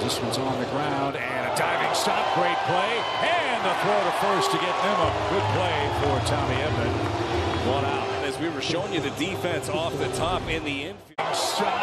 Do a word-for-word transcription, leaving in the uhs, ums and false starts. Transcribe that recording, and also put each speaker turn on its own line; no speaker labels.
This one's on the ground, and a diving stop. Great play. And the throw to first to get Nimmo. Good play for Tommy Edman. One out.
As we were showing you the defense off the top in the infield.
Shot.